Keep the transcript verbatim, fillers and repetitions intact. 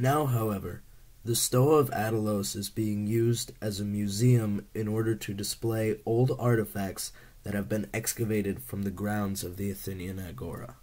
Now, however, the Stoa of Adelos is being used as a museum in order to display old artifacts that have been excavated from the grounds of the Athenian Agora.